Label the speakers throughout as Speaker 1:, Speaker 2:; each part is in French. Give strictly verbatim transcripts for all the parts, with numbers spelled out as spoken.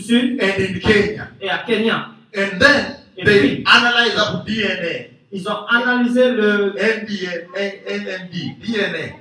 Speaker 1: Sud
Speaker 2: and in Kenya.
Speaker 1: et à Kenya.
Speaker 2: And then
Speaker 1: Et
Speaker 2: they
Speaker 1: puis,
Speaker 2: analyze up D N A.
Speaker 1: ils ont analysé le
Speaker 2: N D N D, D N A.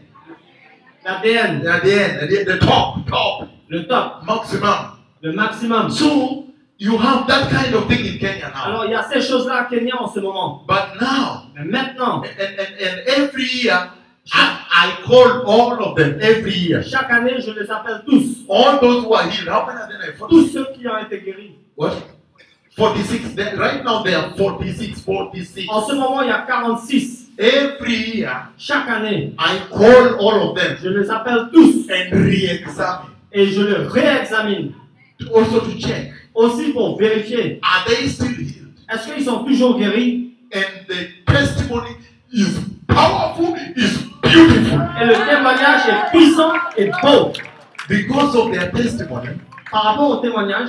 Speaker 1: l'A D N,
Speaker 2: The A D N, the, the top, top,
Speaker 1: le top,
Speaker 2: maximum.
Speaker 1: le maximum.
Speaker 2: So you have that kind of thing in Kenya now.
Speaker 1: Alors il y a ces choses-là à Kenya en ce moment.
Speaker 2: But now,
Speaker 1: Mais maintenant,
Speaker 2: and, and, and every year, I, I call all of them every year.
Speaker 1: chaque année, je les appelle tous.
Speaker 2: All those who are healed. How many are there?
Speaker 1: Tous
Speaker 2: forty-six.
Speaker 1: ceux qui ont été guéris.
Speaker 2: What? forty-six. They- Right now they are forty-six, forty-six.
Speaker 1: En ce moment, il y a quarante-six.
Speaker 2: Every year,
Speaker 1: Chaque année,
Speaker 2: I call all of them
Speaker 1: je les appelle tous
Speaker 2: and re-examine.
Speaker 1: et je les réexamine.
Speaker 2: Also to check,
Speaker 1: Aussi pour vérifier,
Speaker 2: are they still healed?
Speaker 1: est-ce qu'ils sont toujours guéris?
Speaker 2: And the testimony is powerful, is beautiful.
Speaker 1: Et le témoignage est puissant et beau.
Speaker 2: Because of their testimony,
Speaker 1: Par rapport au témoignage,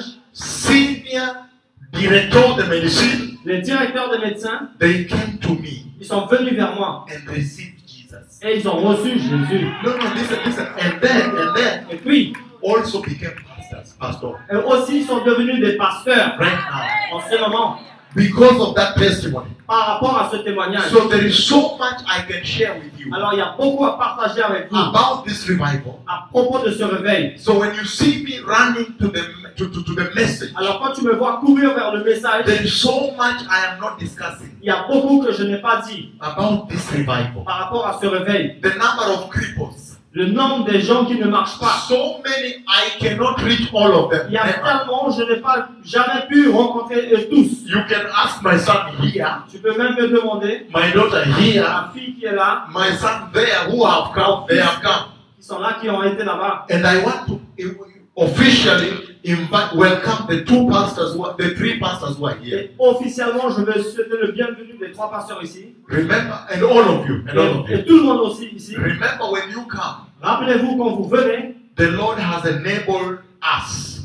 Speaker 2: senior director of the medicine,
Speaker 1: les directeurs des médecins,
Speaker 2: they came to me
Speaker 1: ils sont venus vers moi
Speaker 2: and received Jesus.
Speaker 1: et ils ont reçu Jésus.
Speaker 2: No, no, listen, listen. And then, and then,
Speaker 1: Et puis,
Speaker 2: also became pastors, pastor.
Speaker 1: eux aussi, ils sont devenus des pasteurs
Speaker 2: Right now,
Speaker 1: en ce moment
Speaker 2: because of that testimony.
Speaker 1: par rapport à ce témoignage.
Speaker 2: So there is so much I can share with you
Speaker 1: Alors, il y a beaucoup à partager avec vous
Speaker 2: about this revival.
Speaker 1: à propos de ce réveil.
Speaker 2: So when you see me running to the to, to, to the message,
Speaker 1: Alors, quand tu me vois courir vers le message,
Speaker 2: there is so much I am not discussing
Speaker 1: il y a beaucoup que je n'ai pas dit
Speaker 2: about this revival.
Speaker 1: par rapport à ce réveil.
Speaker 2: The number of cripples.
Speaker 1: Le nombre des gens qui ne marchent pas.
Speaker 2: So many, I cannot reach all of them.
Speaker 1: Il y a
Speaker 2: Never.
Speaker 1: tellement, je n'ai pas jamais pu rencontrer eux tous.
Speaker 2: You can ask my son here,
Speaker 1: Tu peux même me demander,
Speaker 2: my daughter here,
Speaker 1: ma fille qui est là,
Speaker 2: my son there who have come, they have come.
Speaker 1: qui sont là, qui ont été là-bas.
Speaker 2: And I want to officially invite, welcome the two pastors, who are, the three pastors who are here.
Speaker 1: Et officiellement, je veux souhaiter le bienvenu des trois pasteurs ici.
Speaker 2: Remember, and all of you, and all of
Speaker 1: Et, et
Speaker 2: you.
Speaker 1: tout le monde aussi ici.
Speaker 2: Remember when you come,
Speaker 1: Rappelez-vous quand vous venez,
Speaker 2: the Lord has enabled us.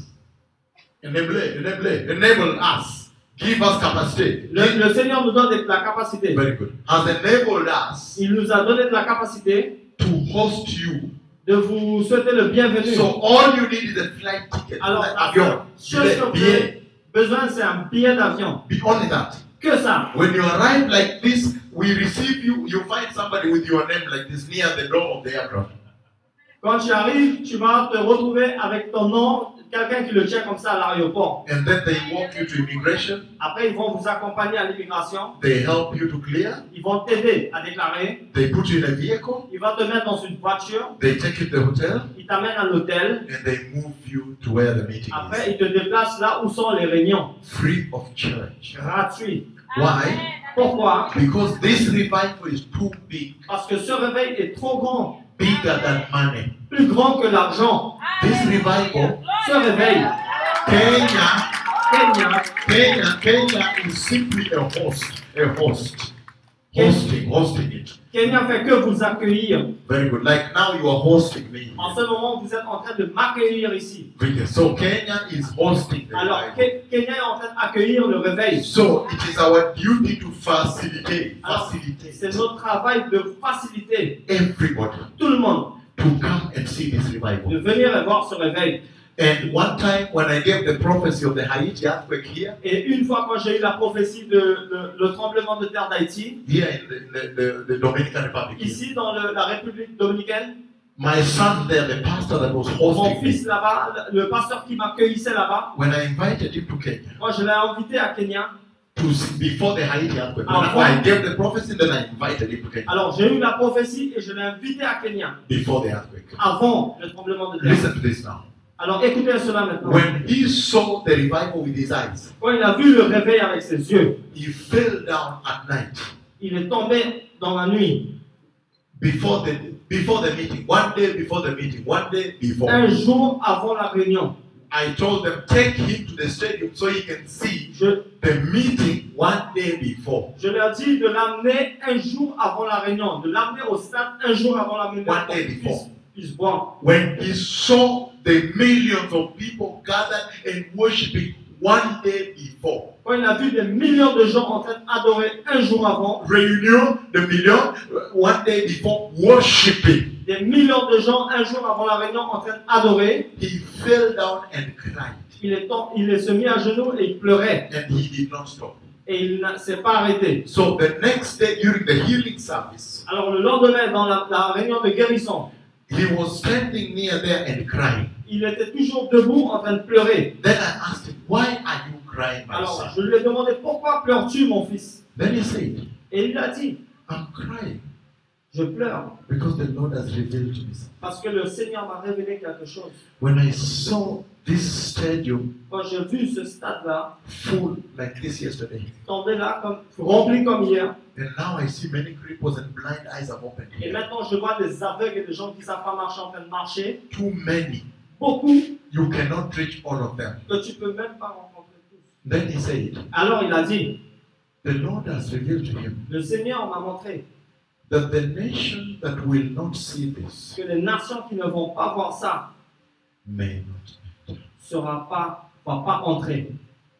Speaker 2: Enable, enable, enable us. Give us capacity.
Speaker 1: le, le Seigneur nous donne de la capacité.
Speaker 2: Very good. Has enabled us
Speaker 1: Il nous a donné de la capacité
Speaker 2: to host you.
Speaker 1: de vous souhaiter le bienvenu.
Speaker 2: So all you need is a flight ticket.
Speaker 1: Alors,
Speaker 2: like
Speaker 1: la
Speaker 2: avion.
Speaker 1: seule chose que vous
Speaker 2: Billet.
Speaker 1: avez besoin, c'est un billet d'avion.
Speaker 2: Be only that.
Speaker 1: Que ça.
Speaker 2: When you arrive like this, we receive you. You find somebody with your name like this near the door of the aircraft.
Speaker 1: Quand tu arrives, tu vas te retrouver avec ton nom, quelqu'un qui le tient comme ça à l'aéroport.
Speaker 2: And then they walk you to immigration.
Speaker 1: Après, ils vont vous accompagner à l'immigration.
Speaker 2: They help you to clear.
Speaker 1: Ils vont t'aider à déclarer.
Speaker 2: They put you in a vehicle.
Speaker 1: Ils vont te mettre dans une voiture.
Speaker 2: They take you to the hotel.
Speaker 1: Ils t'amènent à l'hôtel.
Speaker 2: And they move you to where the meeting
Speaker 1: Après,
Speaker 2: is.
Speaker 1: ils te déplacent là où sont les réunions.
Speaker 2: Free of charge.
Speaker 1: Gratuit.
Speaker 2: Why?
Speaker 1: Pourquoi?
Speaker 2: Because this revival is too big.
Speaker 1: Parce que ce réveil est trop grand.
Speaker 2: Bigger than money.
Speaker 1: Plus grand que l'argent.
Speaker 2: This revival,
Speaker 1: Ce réveil,
Speaker 2: Kenya,
Speaker 1: Kenya,
Speaker 2: Kenya, Kenya is simply a host. A host. Hosting, hosting it.
Speaker 1: Kenya fait que vous accueillir.
Speaker 2: Very good. Like now you are hosting me.
Speaker 1: En ce moment, vous êtes en train de m'accueillir ici.
Speaker 2: Okay. So Kenya is hosting the
Speaker 1: Alors,
Speaker 2: revival.
Speaker 1: Ke- Kenya est en train d'accueillir le réveil.
Speaker 2: So it is our duty to facilitate,
Speaker 1: Alors,
Speaker 2: facilitate
Speaker 1: c'est notre travail de faciliter
Speaker 2: everybody
Speaker 1: tout le monde
Speaker 2: to come and see this
Speaker 1: de
Speaker 2: revival.
Speaker 1: venir et voir ce réveil.
Speaker 2: And one time when I gave the prophecy of the Haiti earthquake here,
Speaker 1: Et une fois quand j'ai eu la prophétie de le, le tremblement de terre d'Haïti,
Speaker 2: here in the, the, the, the Dominican Republic, here,
Speaker 1: ici dans le- la République dominicaine,
Speaker 2: my son there, the pastor that was
Speaker 1: mon
Speaker 2: hosting
Speaker 1: fils
Speaker 2: me,
Speaker 1: là-bas, le pasteur qui m'accueillissait là-bas,
Speaker 2: when I invited him to Kenya,
Speaker 1: moi je l'ai invité à Kenya.
Speaker 2: to see, before the Haiti earthquake, when
Speaker 1: Ah,
Speaker 2: I gave the prophecy, then I invited him to Kenya,
Speaker 1: Alors j'ai eu la prophétie et je l'ai invité à Kenya
Speaker 2: before the earthquake.
Speaker 1: avant le tremblement de terre.
Speaker 2: Listen to this now.
Speaker 1: Alors écoutez cela maintenant.
Speaker 2: When he saw the revival with his eyes,
Speaker 1: Quand il a vu le réveil avec ses yeux,
Speaker 2: he fell down at night
Speaker 1: il est tombé dans la nuit.
Speaker 2: before the before the meeting. One day before the meeting. One day before.
Speaker 1: Un jour avant la réunion,
Speaker 2: I told them take him to the stadium so he can see
Speaker 1: je,
Speaker 2: the meeting one day before.
Speaker 1: je leur dis de l'amener un jour avant la réunion, de l'amener au stade un jour avant la réunion
Speaker 2: One
Speaker 1: pour
Speaker 2: day
Speaker 1: qu'il
Speaker 2: before.
Speaker 1: puisse, puisse boire.
Speaker 2: When he saw the millions of people gathered and worshiping one day before.
Speaker 1: Quand il a vu des millions de gens en train d'adorer un jour avant,
Speaker 2: Reunion, the million, one day before, worshiping.
Speaker 1: des millions de gens un jour avant la réunion en train d'adorer,
Speaker 2: He fell down and cried.
Speaker 1: il est, tom- il est se mis à genoux et il pleurait.
Speaker 2: And he did not stop.
Speaker 1: Et il ne s'est pas arrêté.
Speaker 2: So the next day during the healing service,
Speaker 1: Alors le lendemain, dans la, la réunion de guérison,
Speaker 2: he was standing near there and crying.
Speaker 1: il était toujours debout en train de pleurer.
Speaker 2: Then I asked him, why are you crying, my
Speaker 1: Alors
Speaker 2: son?
Speaker 1: je lui ai demandé, pourquoi pleures-tu, mon fils?
Speaker 2: Then he said,
Speaker 1: Et il a dit,
Speaker 2: I'm crying
Speaker 1: je pleure
Speaker 2: because the Lord has revealed to me something.
Speaker 1: parce que le Seigneur m'a révélé quelque chose.
Speaker 2: When I saw this stadium
Speaker 1: Quand j'ai vu ce stade-là,
Speaker 2: full like this yesterday,
Speaker 1: tombé là, comme, rempli comme hier,
Speaker 2: and now I see many cripples and blind eyes have opened
Speaker 1: et
Speaker 2: here.
Speaker 1: maintenant je vois des aveugles et des gens qui ne savent pas marcher en train de marcher,
Speaker 2: Too many.
Speaker 1: beaucoup
Speaker 2: You cannot reach all of them.
Speaker 1: que tu ne peux même pas rencontrer tous.
Speaker 2: Then he said,
Speaker 1: Alors il a dit,
Speaker 2: the Lord has revealed to him
Speaker 1: le Seigneur m'a montré
Speaker 2: that the nation that will not see this
Speaker 1: que les nations qui ne vont pas voir ça
Speaker 2: may not enter.
Speaker 1: sera pas, va pas entrer.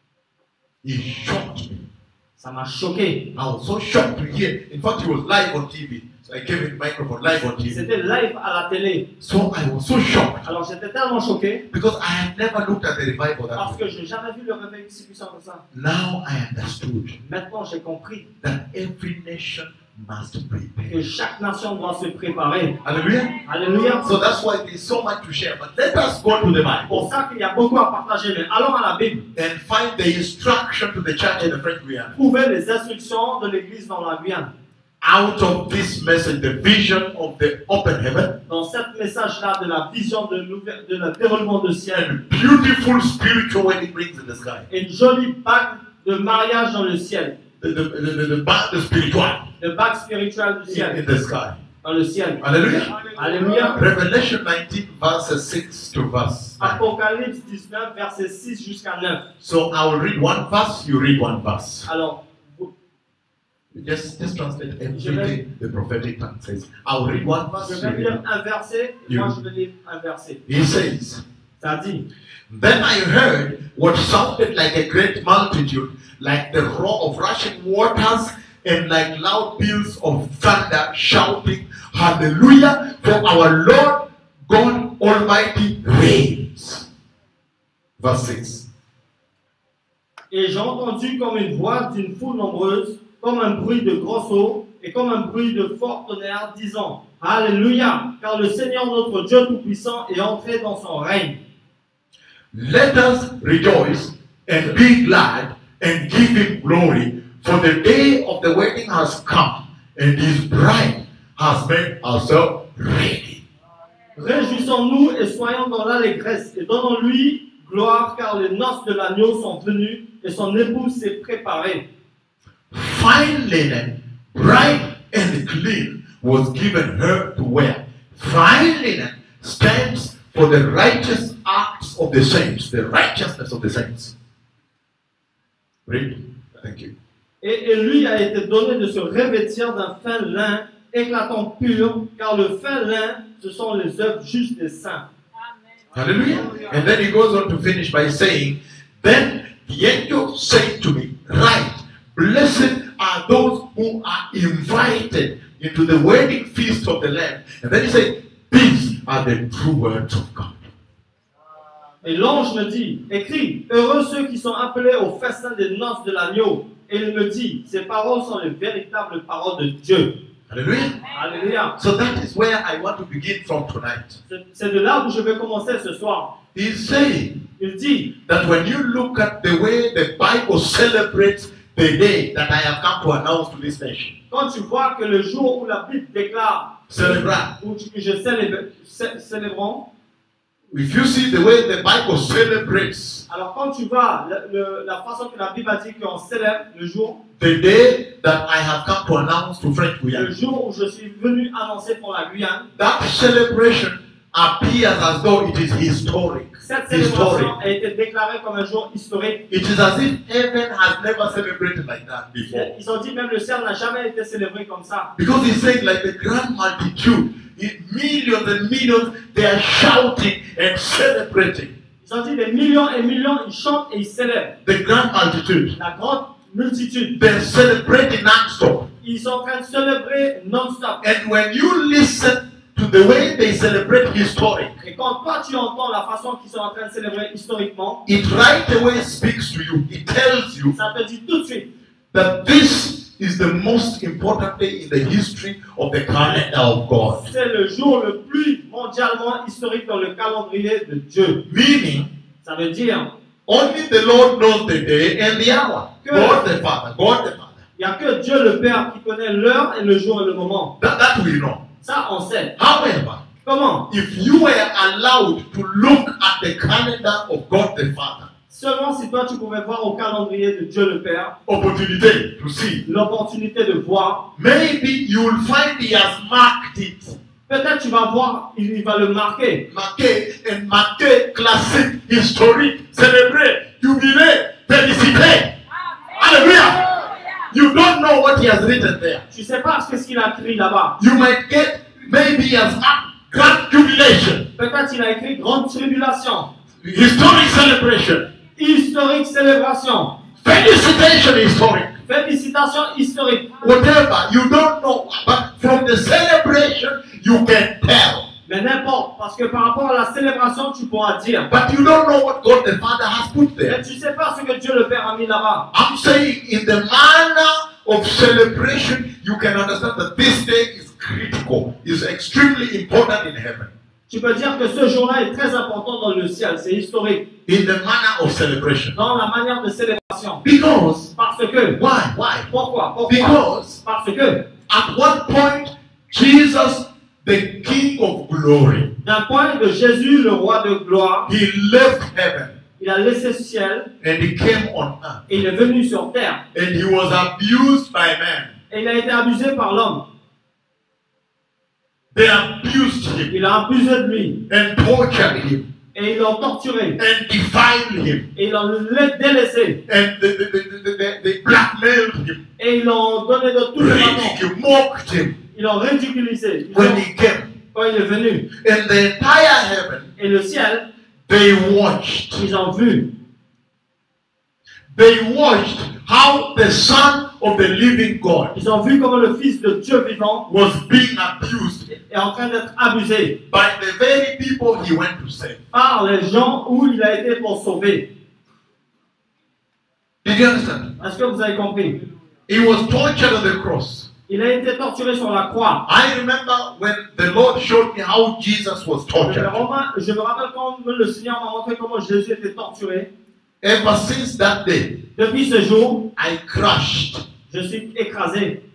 Speaker 2: He shocked me.
Speaker 1: Ça m'a choqué.
Speaker 2: I was so shocked to hear. In fact, he was live on T V. So I gave him the microphone live on T V.
Speaker 1: C'était live à la télé.
Speaker 2: So I was so shocked
Speaker 1: Alors j'étais tellement choqué
Speaker 2: because I had never looked at the revival that
Speaker 1: parce
Speaker 2: way.
Speaker 1: que je n'ai jamais vu le réveil si puissant que ça.
Speaker 2: Now I understood
Speaker 1: Maintenant j'ai compris
Speaker 2: that every nation must prepare.
Speaker 1: que chaque nation doit se préparer.
Speaker 2: Hallelujah.
Speaker 1: Alléluia.
Speaker 2: So that's why there's so much to share. But let us go to the
Speaker 1: C'est pour
Speaker 2: Bible
Speaker 1: ça qu'il y a beaucoup à partager. Mais allons à la Bible.
Speaker 2: and find the instruction to the church in the French Guiana.
Speaker 1: Trouver les instructions de l'Église dans la Guyane.
Speaker 2: Out of this message, the vision of the open heaven,
Speaker 1: Dans ce message-là de la vision de, l'ouver- de le déroulement du ciel.
Speaker 2: and beautiful spiritual wedding rings in the sky.
Speaker 1: Et une jolie bague de mariage dans le ciel.
Speaker 2: The, the, the, the, the band spiritual
Speaker 1: Le bague spirituel du
Speaker 2: in,
Speaker 1: ciel.
Speaker 2: in the sky.
Speaker 1: Dans le ciel.
Speaker 2: Hallelujah.
Speaker 1: Alléluia.
Speaker 2: Revelation nineteen, verses six to verse nine.
Speaker 1: Apocalypse dix-neuf, verset six jusqu'à neuf.
Speaker 2: So I will read one verse, you read one verse.
Speaker 1: Alors, vous-
Speaker 2: Just, just translate everything the prophetic tongue says. I will read one verse.
Speaker 1: je
Speaker 2: you
Speaker 1: vais
Speaker 2: read
Speaker 1: lire
Speaker 2: one.
Speaker 1: un verset.
Speaker 2: You-
Speaker 1: Moi, je vais lire un verset.
Speaker 2: He says,
Speaker 1: Ça dit,
Speaker 2: then I heard what sounded like a great multitude, like the roar of rushing waters, and like loud peals of thunder, shouting, Hallelujah, for our Lord God Almighty reigns. Verse six.
Speaker 1: et j'ai entendu comme une voix d'une foule nombreuse, comme un bruit de grosses eaux, et comme un bruit de fort tonnerre, disant, Alléluia, car le Seigneur notre Dieu Tout-Puissant est entré dans son règne.
Speaker 2: Let us rejoice and be glad and give him glory, for the day of the wedding has come, and his bride has made herself ready.
Speaker 1: Réjouissons-nous et soyons dans l'allégresse, et donnons-lui gloire, car les noces de l'agneau sont venues, et son épouse s'est préparée.
Speaker 2: Fine linen, bright and clean, was given her to wear. Fine linen stands for the righteous acts of the saints, the righteousness of the saints. Read. Thank you.
Speaker 1: Et, et lui a été donné de se revêtir d'un fin lin, éclatant pur, car le fin lin, ce sont les œuvres justes des saints.
Speaker 2: Hallelujah. And then he goes on to finish by saying, then the angel said to me, right, blessed are those who are invited into the wedding feast of the Lamb. And then he said, these are the true words of God.
Speaker 1: Et l'ange me dit, écris, heureux ceux qui sont appelés au festin des noces de l'agneau. Et il me dit, ces paroles sont les véritables paroles de Dieu.
Speaker 2: Hallelujah.
Speaker 1: Alléluia.
Speaker 2: So that is where I want to begin from tonight.
Speaker 1: C'est- C'est de là où je vais commencer ce soir.
Speaker 2: He's saying
Speaker 1: Il dit,
Speaker 2: that when you look at the way the Bible celebrates the day that I have come to announce to this nation,
Speaker 1: quand tu vois que le jour où la Bible déclare,
Speaker 2: celebrate.
Speaker 1: où tu- je célèbre, cé- célébrons,
Speaker 2: If you see the way the Bible celebrates
Speaker 1: alors quand tu vois le- le- la façon que la Bible a dit qu'on célèbre le jour,
Speaker 2: the day that I have come to announce to French
Speaker 1: le
Speaker 2: Guiana,
Speaker 1: jour où je suis venu annoncer pour la Guyane,
Speaker 2: that celebration appears as though it is historic.
Speaker 1: cette
Speaker 2: Historic.
Speaker 1: célébration a été déclarée comme un jour historique.
Speaker 2: It is as if heaven has never celebrated like that before.
Speaker 1: Ils ont dit même le ciel n'a jamais été célébré comme ça.
Speaker 2: Because he's saying like the grand multitude, it- millions and millions, they are shouting and celebrating.
Speaker 1: Ils ont dit des millions et millions, ils chantent et ils célèbrent.
Speaker 2: The grand multitude,
Speaker 1: La grande multitude,
Speaker 2: they're celebrating non-stop.
Speaker 1: ils sont en train de célébrer non-stop.
Speaker 2: And when you listen to the way they celebrate historic,
Speaker 1: Et quand toi tu entends la façon qu'ils sont en train de célébrer historiquement,
Speaker 2: it right away speaks to you. It tells you
Speaker 1: ça te dit tout de suite
Speaker 2: that this is the most important day in the history of the calendar of God.
Speaker 1: c'est le jour le plus mondialement historique dans le calendrier de Dieu.
Speaker 2: Meaning,
Speaker 1: Ça veut dire,
Speaker 2: only the Lord knows the day and the hour.
Speaker 1: Good.
Speaker 2: God the Father, God the Father.
Speaker 1: il n'y a que Dieu le Père qui connaît l'heure et le jour et le moment.
Speaker 2: That, that we know.
Speaker 1: Ça, on sait.
Speaker 2: However,
Speaker 1: Comment?
Speaker 2: if you were allowed to look at the calendar of God the Father,
Speaker 1: Seulement si toi tu pouvais voir au calendrier de Dieu le Père
Speaker 2: opportunity to see,
Speaker 1: l'opportunité de voir,
Speaker 2: maybe you will find He has marked it.
Speaker 1: peut-être tu vas voir, il, il va le marquer.
Speaker 2: Marqué and marqué, classique, historique, célébré, jubilé, félicité. Hallelujah. You don't know what He has written there.
Speaker 1: Tu ne sais pas ce qu'il a écrit là-bas.
Speaker 2: You might get, maybe He has marked grand jubilation,
Speaker 1: Peut-être il a écrit grande tribulation,
Speaker 2: historic celebration,
Speaker 1: historique célébration,
Speaker 2: felicitation historic.
Speaker 1: félicitations historiques.
Speaker 2: Whatever, you don't know, but from the celebration you can tell.
Speaker 1: Mais n'importe, parce que par rapport à la célébration, tu pourras dire.
Speaker 2: But you don't know what God the Father has put there.
Speaker 1: Mais tu ne sais pas ce que Dieu le Père a mis là-bas.
Speaker 2: I'm saying in the manner of celebration, you can understand that this day is critical, is extremely important in heaven.
Speaker 1: Tu peux dire que ce jour-là est très important dans le ciel, c'est historique.
Speaker 2: In the manner of celebration.
Speaker 1: Dans la manière de célébration.
Speaker 2: Because,
Speaker 1: Parce que.
Speaker 2: why? Why?
Speaker 1: Pourquoi? Pourquoi?
Speaker 2: Because
Speaker 1: Parce que.
Speaker 2: at one point, Jesus, the King of glory,
Speaker 1: D'un point de Jésus, le roi de gloire,
Speaker 2: He left heaven
Speaker 1: il a laissé le ciel
Speaker 2: and He came on earth.
Speaker 1: et il est venu sur terre.
Speaker 2: And He was abused by men.
Speaker 1: Et il a été abusé par l'homme.
Speaker 2: They abused Him
Speaker 1: Il a abusé de lui.
Speaker 2: and tortured Him
Speaker 1: Et ils l'ont torturé.
Speaker 2: and defiled Him
Speaker 1: Et ils l'ont délaissé.
Speaker 2: and they, they, they, they, they, they blackmailed Him,
Speaker 1: Et ils l'ont donné de tous les façons.
Speaker 2: ridiculed, mocked Him
Speaker 1: Ils l'ont ridiculisé. Ils
Speaker 2: when
Speaker 1: l'ont-
Speaker 2: He came.
Speaker 1: Quand il est venu.
Speaker 2: And the entire heaven,
Speaker 1: Et le ciel,
Speaker 2: they watched.
Speaker 1: ils ont vu.
Speaker 2: They watched how the Son of the living God
Speaker 1: Ils ont vu comment le Fils de Dieu vivant
Speaker 2: was being abused
Speaker 1: est en train d'être abusé
Speaker 2: by the very people He went to save.
Speaker 1: par les gens où il a été pour sauver.
Speaker 2: Did you understand?
Speaker 1: Est-ce que vous avez compris?
Speaker 2: He was tortured on the cross.
Speaker 1: Il a été torturé sur la croix.
Speaker 2: I remember when the Lord showed me how Jesus was
Speaker 1: Je me,
Speaker 2: tortured.
Speaker 1: rema- je me rappelle quand le Seigneur m'a montré comment Jésus était torturé.
Speaker 2: Ever since that day,
Speaker 1: Depuis ce jour,
Speaker 2: I crushed.
Speaker 1: je suis écrasé.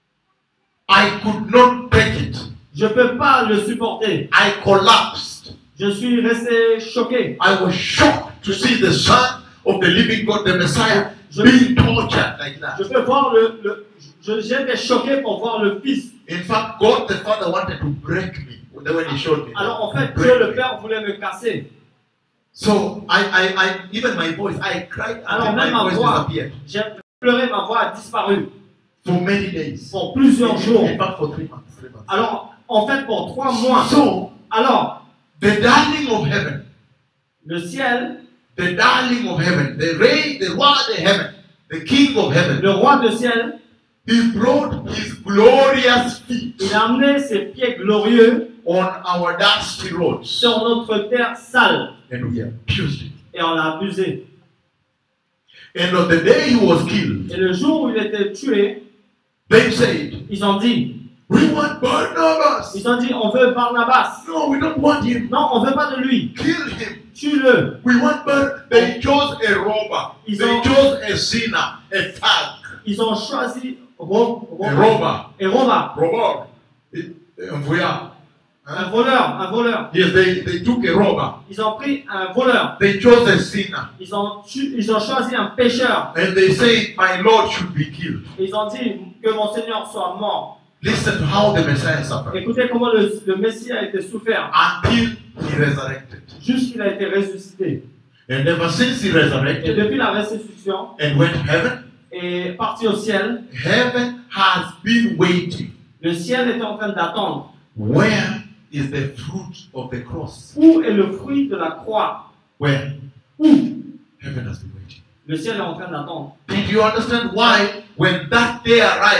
Speaker 2: I could not take it.
Speaker 1: Je ne peux pas le supporter.
Speaker 2: I collapsed.
Speaker 1: Je suis resté choqué.
Speaker 2: I was shocked to see the Son of the living God, the Messiah,
Speaker 1: Je,
Speaker 2: being tortured like that.
Speaker 1: je peux voir le, le je- j'étais choqué pour voir le Fils.
Speaker 2: In fact, God the Father wanted to break me when He showed me.
Speaker 1: Alors en fait,
Speaker 2: Break
Speaker 1: Dieu le
Speaker 2: me.
Speaker 1: Père voulait me casser.
Speaker 2: So I, I, I, even my voice, I cried
Speaker 1: Alors
Speaker 2: until my
Speaker 1: même ma
Speaker 2: voice
Speaker 1: voix,
Speaker 2: disappeared
Speaker 1: j'ai pleuré, ma voix a disparu
Speaker 2: for many days.
Speaker 1: pour plusieurs jours.
Speaker 2: In fact, for three months. Three months.
Speaker 1: Alors en fait pour trois mois.
Speaker 2: So
Speaker 1: Alors
Speaker 2: the darling of heaven,
Speaker 1: le ciel,
Speaker 2: the darling of heaven, the ray, the roi of heaven, the king of heaven,
Speaker 1: le roi de ciel,
Speaker 2: He brought His glorious feet
Speaker 1: il a amené ses pieds glorieux
Speaker 2: on our dusty roads,
Speaker 1: sur notre terre sale
Speaker 2: and we abused it.
Speaker 1: et on l'a abusé.
Speaker 2: And on the day He was killed,
Speaker 1: Et le jour où il était tué,
Speaker 2: they said,
Speaker 1: ils ont dit,
Speaker 2: "We want Barnabas."
Speaker 1: ils ont dit, on veut Barnabas.
Speaker 2: No, we don't want him.
Speaker 1: Non, on veut pas de lui.
Speaker 2: Kill him.
Speaker 1: Tue-le.
Speaker 2: We want Bar. They chose a robber.
Speaker 1: Ils
Speaker 2: They
Speaker 1: ont-
Speaker 2: chose a sinner, a thug,
Speaker 1: Ils ont choisi Ro- Ro-
Speaker 2: a robber.
Speaker 1: et Roma,
Speaker 2: Robber. It- Un voyant.
Speaker 1: un
Speaker 2: Huh?
Speaker 1: voleur, un voleur.
Speaker 2: Yes, they, they took a robber.
Speaker 1: Ils ont pris un voleur.
Speaker 2: They chose a sinner.
Speaker 1: Ils ont, tu- ils ont choisi un pécheur.
Speaker 2: And they say, my Lord should be killed.
Speaker 1: Ils ont dit que mon Seigneur soit mort.
Speaker 2: Listen to how the Messiah suffered
Speaker 1: Écoutez comment le, le Messie a été souffert
Speaker 2: until he resurrected.
Speaker 1: jusqu'il a été ressuscité.
Speaker 2: And ever since he
Speaker 1: Et
Speaker 2: resurrected
Speaker 1: depuis la ressuscitation
Speaker 2: and went to heaven,
Speaker 1: et parti au ciel,
Speaker 2: heaven has been waiting.
Speaker 1: le ciel est en train d'attendre.
Speaker 2: Where is the fruit of the cross?
Speaker 1: Où est le fruit de la croix?
Speaker 2: Where?
Speaker 1: Où?
Speaker 2: Heaven has been waiting.
Speaker 1: Le ciel est en train d'attendre.
Speaker 2: Did you understand why, when that day arrives,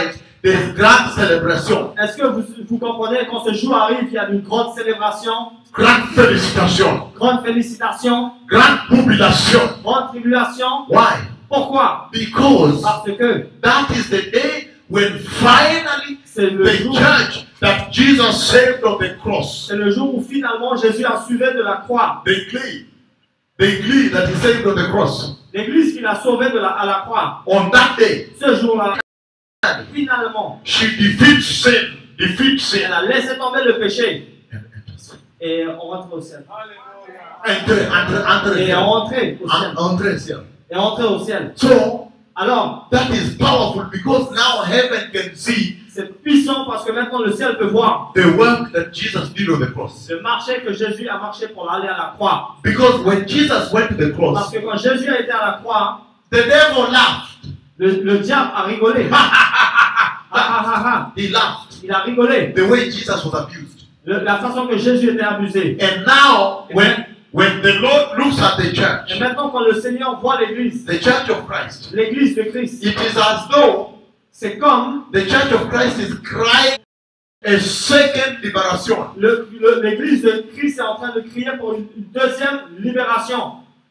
Speaker 2: there's grand celebration,
Speaker 1: Est-ce que vous, vous comprenez, quand ce jour arrive, il y a une grande célébration,
Speaker 2: grand felicitation,
Speaker 1: grande félicitation,
Speaker 2: grand jubilation.
Speaker 1: grande tribulation?
Speaker 2: Why?
Speaker 1: Pourquoi?
Speaker 2: Because
Speaker 1: Parce que
Speaker 2: that is the day when finally
Speaker 1: c'est le,
Speaker 2: the
Speaker 1: jour,
Speaker 2: church that Jesus saved on the cross,
Speaker 1: c'est le jour où finalement Jésus a sauvé de la croix.
Speaker 2: the glee, the glee that he saved on the cross,
Speaker 1: L'église qu'il a sauvée de la, à la croix.
Speaker 2: on that day,
Speaker 1: Ce jour-là, finalement,
Speaker 2: she defeats sin, defeats sin,
Speaker 1: elle a laissé tomber le péché
Speaker 2: and enters.
Speaker 1: et on rentre au ciel.
Speaker 2: Enter, enter, enter,
Speaker 1: Et
Speaker 2: enter,
Speaker 1: entrer au ciel.
Speaker 2: enter here.
Speaker 1: Et entrer au ciel.
Speaker 2: So
Speaker 1: Alors,
Speaker 2: that is powerful because now heaven can see
Speaker 1: c'est puissant parce que maintenant le ciel peut voir
Speaker 2: the work that Jesus did on the cross.
Speaker 1: le marché que Jésus a marché pour aller à la croix.
Speaker 2: Because when Jesus went to the
Speaker 1: Parce
Speaker 2: cross,
Speaker 1: que quand Jésus a été à la croix,
Speaker 2: the devil laughed.
Speaker 1: le, le diable a rigolé. Ah, ah, ah, ah.
Speaker 2: He laughed
Speaker 1: Il a rigolé.
Speaker 2: the way Jesus was abused.
Speaker 1: Le- la façon que Jésus était abusé.
Speaker 2: And now, when when the Lord looks at the
Speaker 1: Et
Speaker 2: church,
Speaker 1: maintenant quand le Seigneur voit l'église,
Speaker 2: the church of Christ,
Speaker 1: l'église de Christ,
Speaker 2: it is as though
Speaker 1: c'est comme
Speaker 2: the church of Christ is crying a second liberation.
Speaker 1: le- le- l'église de Christ est en train de crier pour une, une deuxième libération.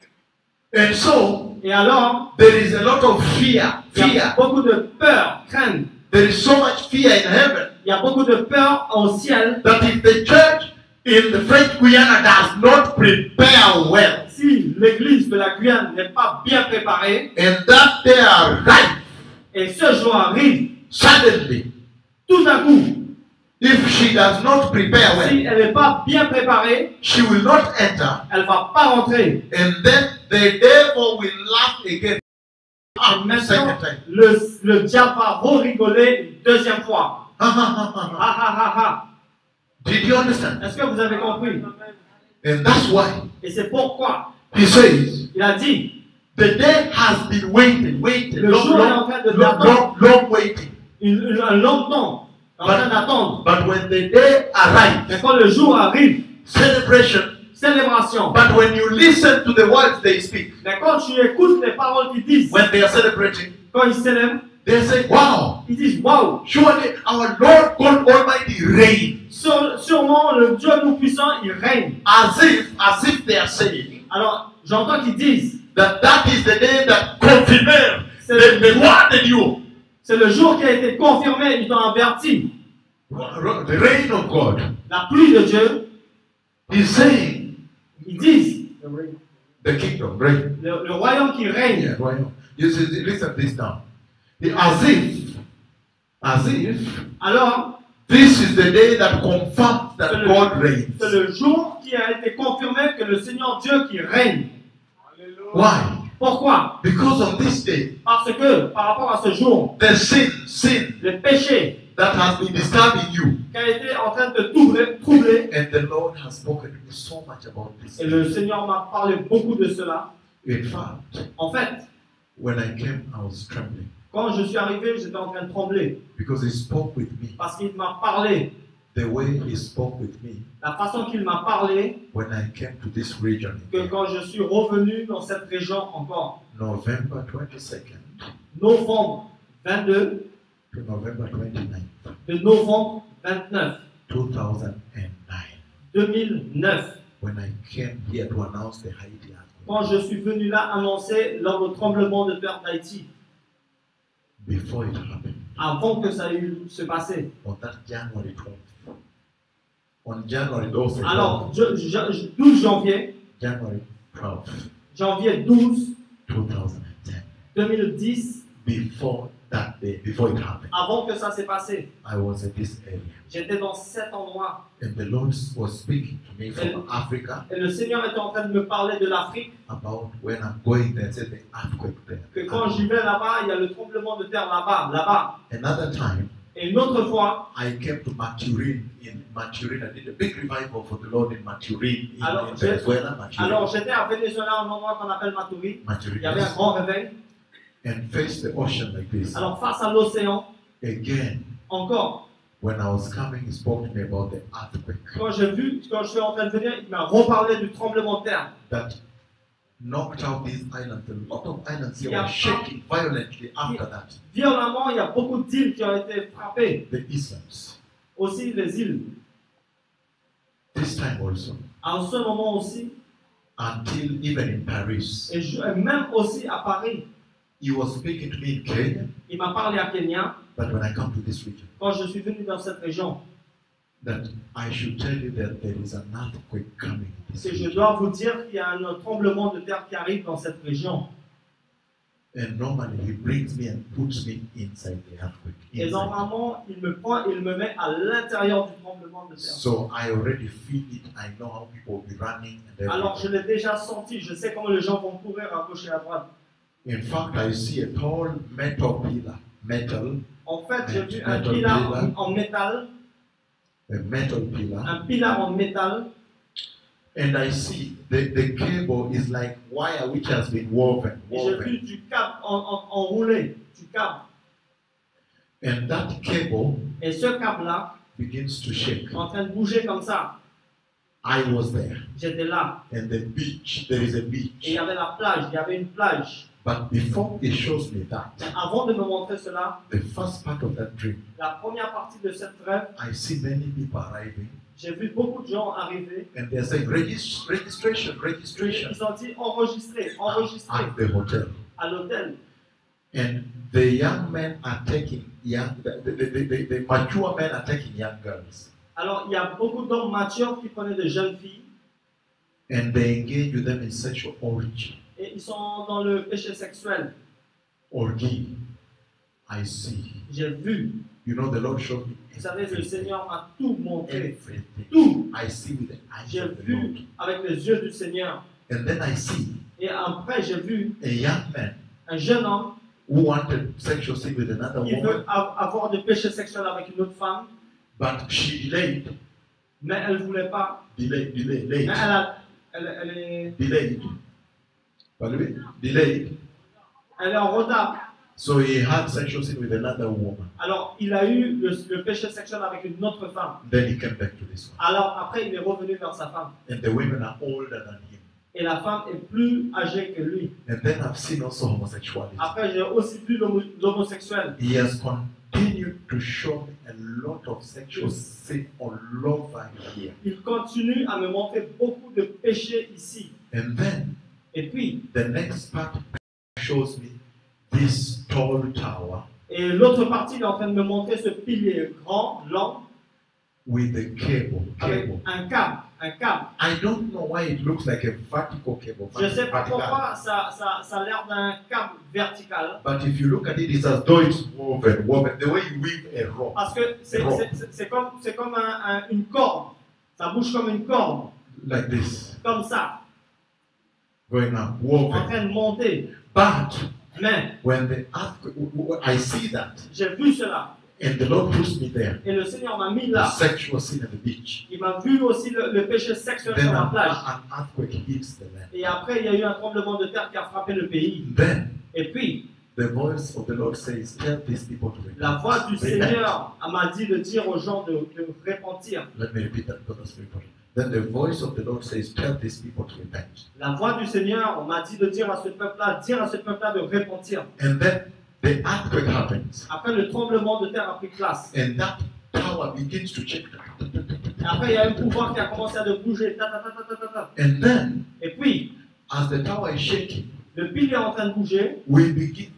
Speaker 2: And so
Speaker 1: Et alors,
Speaker 2: there is a lot of fear,
Speaker 1: il y a
Speaker 2: fear.
Speaker 1: beaucoup de peur, crainte.
Speaker 2: There is so much fear in heaven
Speaker 1: Il y a beaucoup de peur au ciel.
Speaker 2: that if the church in the French Guiana does not prepare well,
Speaker 1: Si l'église de la Guyane n'est pas bien préparée,
Speaker 2: and that they are right,
Speaker 1: et ce jour arrive,
Speaker 2: suddenly,
Speaker 1: tout d'un coup,
Speaker 2: if she does not prepare well,
Speaker 1: si elle n'est pas bien préparée,
Speaker 2: she will not enter,
Speaker 1: elle ne va pas rentrer.
Speaker 2: and then the devil will laugh again.
Speaker 1: Et
Speaker 2: Ah,
Speaker 1: maintenant,
Speaker 2: second time.
Speaker 1: le, le diable va re-rigoler une deuxième fois.
Speaker 2: Ha, ha, ha, ha, ha.
Speaker 1: Ah ah ah ah.
Speaker 2: Did you understand?
Speaker 1: Est-ce que vous avez compris?
Speaker 2: And that's why
Speaker 1: Et c'est pourquoi
Speaker 2: he says,
Speaker 1: il a dit,
Speaker 2: the day has been waiting, waiting,
Speaker 1: le
Speaker 2: long,
Speaker 1: jour est en
Speaker 2: long,
Speaker 1: train de
Speaker 2: long,
Speaker 1: l'attendre,
Speaker 2: long, long waiting.
Speaker 1: une- une- un long temps, en train d'attendre.
Speaker 2: But when the day arrives,
Speaker 1: Mais quand le jour arrive,
Speaker 2: celebration.
Speaker 1: célébration.
Speaker 2: But when you listen to the words they speak,
Speaker 1: Mais quand tu écoutes les paroles qu'ils disent,
Speaker 2: when they are celebrating,
Speaker 1: quand ils célèbrent,
Speaker 2: they say, wow,
Speaker 1: ils disent waouh,
Speaker 2: surely our Lord God Almighty reigns.
Speaker 1: sur- sûrement le Dieu Tout-Puissant, il règne.
Speaker 2: As if, as if they are saying
Speaker 1: Alors, j'entends qu'ils disent,
Speaker 2: that that is the day that confirmed
Speaker 1: c'est
Speaker 2: the, the
Speaker 1: le,
Speaker 2: word in you.
Speaker 1: c'est le jour qui a été confirmé, ils t'ont averti.
Speaker 2: The reign of God.
Speaker 1: La pluie de Dieu,
Speaker 2: He's saying
Speaker 1: ils disent,
Speaker 2: the kingdom, reign.
Speaker 1: le, le royaume qui règne.
Speaker 2: Yeah, royal. You see, listen this now. As if, as if
Speaker 1: Alors,
Speaker 2: this is the day that confirms that
Speaker 1: c'est le,
Speaker 2: God
Speaker 1: c'est
Speaker 2: reigns.
Speaker 1: le jour qui a été confirmé que le Seigneur Dieu qui règne.
Speaker 2: Why?
Speaker 1: Pourquoi?
Speaker 2: Because on this day,
Speaker 1: Parce que par rapport à ce jour,
Speaker 2: the sin, sin
Speaker 1: le péché
Speaker 2: that has been disturbing you,
Speaker 1: qui a été en train de troubler, troubler,
Speaker 2: and the Lord has spoken to me so much about this.
Speaker 1: et le Seigneur m'a parlé beaucoup de cela.
Speaker 2: In fact,
Speaker 1: En fait,
Speaker 2: when I came, I was trembling
Speaker 1: quand je suis arrivé, j'étais en train de trembler
Speaker 2: because He spoke with me
Speaker 1: parce qu'il m'a parlé,
Speaker 2: the way He spoke with me
Speaker 1: la façon qu'il m'a parlé,
Speaker 2: when I came to this region.
Speaker 1: que quand je suis revenu dans cette région encore,
Speaker 2: November twenty-second
Speaker 1: novembre vingt-deux,
Speaker 2: to November twenty-ninth,
Speaker 1: de novembre vingt-neuf,
Speaker 2: two thousand nine,
Speaker 1: deux mille neuf,
Speaker 2: when I came here to announce the Haiti earthquake.
Speaker 1: quand je suis venu là annoncer lors du tremblement de terre d'Haïti,
Speaker 2: Before it happened,
Speaker 1: avant que ça ait eu se passer.
Speaker 2: on that January twelfth, on January twelfth,
Speaker 1: Alors, je- je- douze janvier,
Speaker 2: January twelfth,
Speaker 1: janvier douze,
Speaker 2: two thousand ten,
Speaker 1: deux mille dix,
Speaker 2: before that day, before it happened,
Speaker 1: avant que ça s'est passé,
Speaker 2: I was in this area.
Speaker 1: j'étais dans cet endroit
Speaker 2: And the Lord was speaking to me from Africa
Speaker 1: et le Seigneur était en train de me parler de l'Afrique,
Speaker 2: about when I'm going there, said the earthquake there.
Speaker 1: que quand j'y vais là-bas, il y a le tremblement de terre là-bas, là-bas.
Speaker 2: Another time,
Speaker 1: Et une autre fois,
Speaker 2: I came to Maturin. In Maturin, I did a big revival for the Lord in Maturin, in,
Speaker 1: Alors,
Speaker 2: in
Speaker 1: j'ai-
Speaker 2: Venezuela, Maturin.
Speaker 1: alors j'étais à Venezuela, un endroit qu'on appelle Maturi,
Speaker 2: Maturin,
Speaker 1: il y avait un
Speaker 2: yes.
Speaker 1: grand réveil.
Speaker 2: And face the ocean like this.
Speaker 1: Alors face à l'océan,
Speaker 2: Again,
Speaker 1: encore,
Speaker 2: when I was coming, he spoke to me about the earthquake.
Speaker 1: quand j'ai vu, quand je suis en train de venir, il m'a reparlé du tremblement de terre.
Speaker 2: That knocked out these islands. A lot of islands here
Speaker 1: Yeah.
Speaker 2: were shaking violently after that.
Speaker 1: Violemment, il y a beaucoup d'îles qui ont été frappées.
Speaker 2: The islands.
Speaker 1: Aussi les îles.
Speaker 2: This time also.
Speaker 1: En ce moment aussi,
Speaker 2: Until even in Paris.
Speaker 1: et je- même aussi à Paris,
Speaker 2: He was speaking to me in Kenya,
Speaker 1: il m'a parlé à Kenya
Speaker 2: but when I come to this region,
Speaker 1: quand je suis venu dans cette région.
Speaker 2: that I should tell you that there is an earthquake coming in this
Speaker 1: Et je
Speaker 2: region.
Speaker 1: dois vous dire qu'il y a un tremblement de terre qui arrive dans cette région.
Speaker 2: And normally he brings me and puts me inside the earthquake.
Speaker 1: Et
Speaker 2: inside.
Speaker 1: normalement, il me prend et il me met à l'intérieur du tremblement de terre.
Speaker 2: So I already feel it. I know how people will be running and
Speaker 1: Alors je
Speaker 2: everything.
Speaker 1: l'ai déjà senti, je sais comment les gens vont courir à gauche et à droite.
Speaker 2: In fact, I see a tall metal pillar, metal,
Speaker 1: En fait, j'ai vu un
Speaker 2: Metal
Speaker 1: pilar
Speaker 2: pillar.
Speaker 1: en, en métal,
Speaker 2: a metal pillar,
Speaker 1: un pilar en métal,
Speaker 2: and I see the, the cable is like wire which has been woven,
Speaker 1: et j'ai
Speaker 2: woven.
Speaker 1: vu du câble en, en- enroulé, du câble.
Speaker 2: And that cable
Speaker 1: Et ce câble-là,
Speaker 2: begins to shake.
Speaker 1: en train de bouger comme ça,
Speaker 2: I was there,
Speaker 1: j'étais là.
Speaker 2: and the beach, there is a
Speaker 1: Et il
Speaker 2: beach.
Speaker 1: y avait la plage, il y avait une plage.
Speaker 2: But before he shows me that,
Speaker 1: Mais avant de me montrer cela,
Speaker 2: the first part of that dream,
Speaker 1: la première partie de cette rêve,
Speaker 2: I see many people arriving,
Speaker 1: j'ai vu beaucoup de gens arriver.
Speaker 2: and they're saying, Regis- registration, registration
Speaker 1: Ils ont dit enregistrer,
Speaker 2: at,
Speaker 1: enregistrer
Speaker 2: at the hotel.
Speaker 1: à l'hôtel.
Speaker 2: And the young men are taking young, the, the, the, the, the mature men are taking young girls,
Speaker 1: Alors, il y a beaucoup d'hommes matures qui prenaient de jeunes filles
Speaker 2: and they engage with them in sexual orgy.
Speaker 1: et ils sont dans le péché sexuel.
Speaker 2: Orgy. I see.
Speaker 1: J'ai vu.
Speaker 2: You know, the Lord showed me
Speaker 1: Vous savez, le
Speaker 2: everything.
Speaker 1: Seigneur m'a tout montré.
Speaker 2: Everything.
Speaker 1: Tout.
Speaker 2: I see with the eyes
Speaker 1: J'ai
Speaker 2: of the Lord.
Speaker 1: vu avec les yeux du Seigneur.
Speaker 2: And then I see
Speaker 1: Et après, j'ai vu
Speaker 2: a young man
Speaker 1: un jeune homme
Speaker 2: who wanted sexual sin with another
Speaker 1: qui
Speaker 2: woman,
Speaker 1: veut av- avoir de péché sexuel avec une autre femme,
Speaker 2: but she delayed,
Speaker 1: mais elle ne voulait pas.
Speaker 2: delayed, delayed,
Speaker 1: Mais
Speaker 2: late,
Speaker 1: elle, a- elle, elle est,
Speaker 2: delayed. Pardon? Delayed.
Speaker 1: elle est en retard.
Speaker 2: So he had sexual sin with another woman.
Speaker 1: Alors, il a eu le, le péché sexuel avec une autre femme.
Speaker 2: Then he came back to this one.
Speaker 1: Alors, après, il est revenu vers sa femme.
Speaker 2: And the women are older than him.
Speaker 1: Et la femme est plus âgée que lui.
Speaker 2: And then I've seen also homosexuality.
Speaker 1: Après, j'ai aussi vu l'homo- l'homosexuel.
Speaker 2: He has continued to show me a lot of sexual sin all over here.
Speaker 1: Il continue à me montrer beaucoup de péchés ici.
Speaker 2: And then
Speaker 1: Et puis,
Speaker 2: the next part shows me this tall tower
Speaker 1: et l'autre partie, il est en train de me montrer ce pilier grand, long,
Speaker 2: with the cable.
Speaker 1: avec
Speaker 2: Cable.
Speaker 1: un câble. Un câble.
Speaker 2: I don't know why it looks like a vertical cable.
Speaker 1: Je ne sais pas
Speaker 2: vertical.
Speaker 1: pourquoi ça, ça, ça a l'air d'un câble vertical.
Speaker 2: But if you look at it, it's as though it's woven, woven. The way you weave a rope,
Speaker 1: Parce que c'est
Speaker 2: Bon.
Speaker 1: c'est- c'est- c'est comme, c'est comme un- un- une corde. Ça bouge comme une corde.
Speaker 2: like this,
Speaker 1: Comme ça.
Speaker 2: going up,
Speaker 1: En
Speaker 2: woven.
Speaker 1: train de monter.
Speaker 2: But
Speaker 1: Mais,
Speaker 2: when the earthquake, w- w- I see that,
Speaker 1: j'ai vu cela.
Speaker 2: and the Lord puts me there.
Speaker 1: Et le Seigneur m'a mis
Speaker 2: The
Speaker 1: là.
Speaker 2: sexual sin at the beach.
Speaker 1: Il m'a vu aussi le, le péché sexuel
Speaker 2: Then
Speaker 1: sur la
Speaker 2: an,
Speaker 1: plage.
Speaker 2: an earthquake hits the land.
Speaker 1: Et après, il y a eu un tremblement de terre qui a frappé le pays.
Speaker 2: Then
Speaker 1: Et puis,
Speaker 2: the voice of the Lord says, "Tell these people to repent."
Speaker 1: la voix du
Speaker 2: Repent.
Speaker 1: Seigneur m'a dit de dire aux gens de, de repentir.
Speaker 2: Let me repeat that because that's very important. Then the voice of the Lord says, "Tell these people to repent."
Speaker 1: La voix du Seigneur m'a dit de dire à ce peuple-là, dire à ce peuple-là de repentir.
Speaker 2: And then the earthquake happens,
Speaker 1: Après, le tremblement de terre a pris place.
Speaker 2: and that tower begins to shake.
Speaker 1: Et après, il y a un pouvoir qui a commencé à de bouger. Ta, ta, ta, ta, ta, ta.
Speaker 2: And then,
Speaker 1: Et puis,
Speaker 2: as the tower is shaking,
Speaker 1: le pilier est en train de bouger.
Speaker 2: we begin.